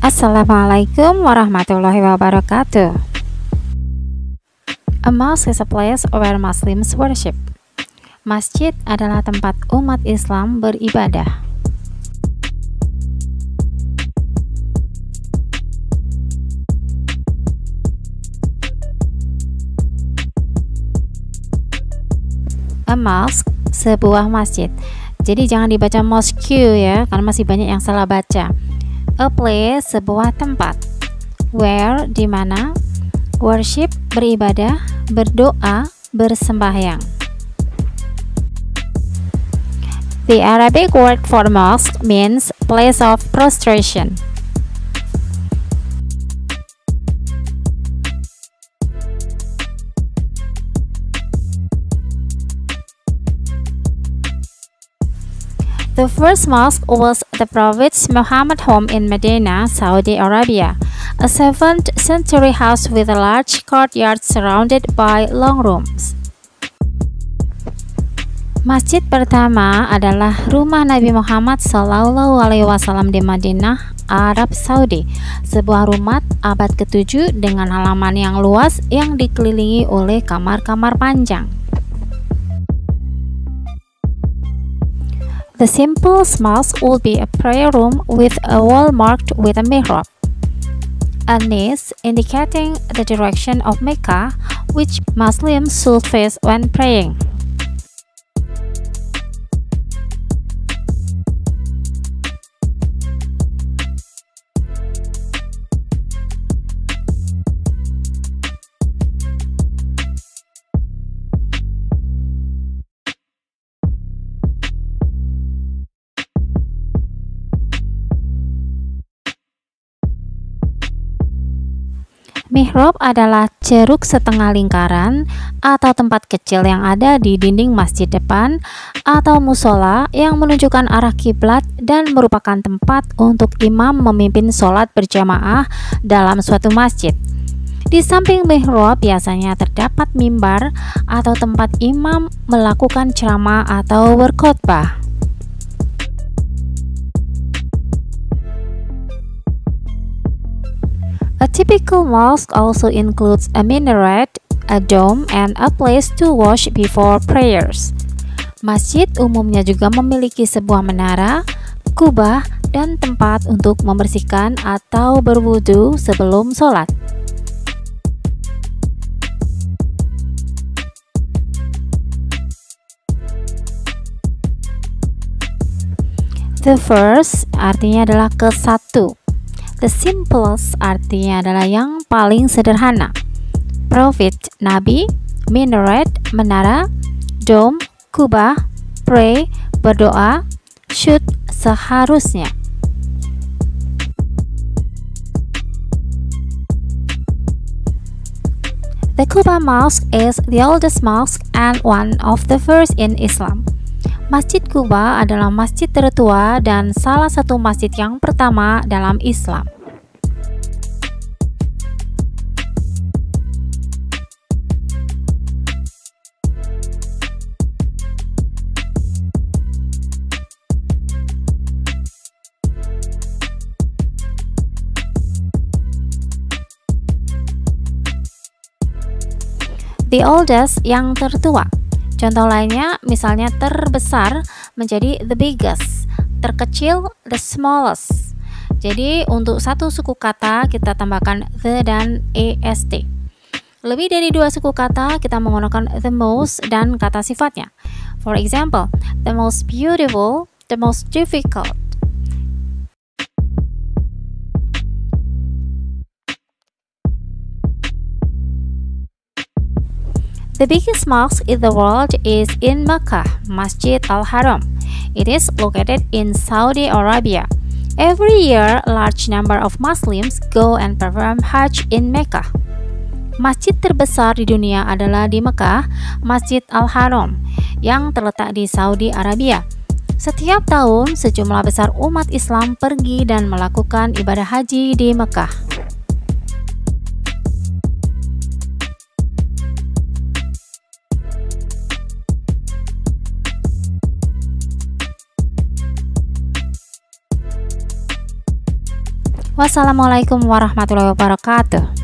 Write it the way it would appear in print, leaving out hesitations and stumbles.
Assalamualaikum warahmatullahi wabarakatuh. A mosque is a place where Muslims worship. Masjid adalah tempat umat Islam beribadah. A mosque, sebuah masjid. Jadi jangan dibaca mosque ya, karena masih banyak yang salah baca. A place, sebuah tempat. Where, di mana. Worship, beribadah, berdoa, bersembahyang. The Arabic word for mosque means place of prostration. The first mosque was the Prophet Muhammad's home in Medina, Saudi Arabia, a 7th century house with a large courtyard surrounded by long rooms. Masjid pertama adalah rumah Nabi Muhammad SAW di Madinah, Arab Saudi, sebuah rumah abad ke-7 dengan halaman yang luas yang dikelilingi oleh kamar-kamar panjang. The simplest mosque would be a prayer room with a wall marked with a mihrab, a niche indicating the direction of Mecca, which Muslims should face when praying. Mihrab adalah ceruk setengah lingkaran atau tempat kecil yang ada di dinding masjid depan atau musola yang menunjukkan arah kiblat dan merupakan tempat untuk imam memimpin sholat berjamaah dalam suatu masjid. Di samping mihrab biasanya terdapat mimbar atau tempat imam melakukan ceramah atau berkhotbah. A typical mosque also includes a minaret, a dome, and a place to wash before prayers. Masjid umumnya juga memiliki sebuah menara, kubah, dan tempat untuk membersihkan atau berwudu sebelum sholat. The first artinya adalah ke-1. The simplest artinya adalah yang paling sederhana. Prophet, Nabi, minaret, menara, dome, kubah, pray, berdoa, should, seharusnya. The Quba Mosque is the oldest mosque and one of the first in Islam. Masjid Quba adalah masjid tertua dan salah satu masjid yang pertama dalam Islam. The oldest, yang tertua. Contoh lainnya, misalnya terbesar menjadi the biggest, terkecil the smallest. Jadi untuk satu suku kata kita tambahkan the dan est. Lebih dari dua suku kata kita menggunakan the most dan kata sifatnya. For example, the most beautiful, the most difficult. The biggest mosque in the world is in Mecca, Masjid Al-Haram. It is located in Saudi Arabia. Every year, a large number of Muslims go and perform Hajj in Mecca. Masjid terbesar di dunia adalah di Mekah, Masjid Al-Haram, yang terletak di Saudi Arabia. Setiap tahun, sejumlah besar umat Islam pergi dan melakukan ibadah haji di Mekah. Wassalamualaikum warahmatullahi wabarakatuh.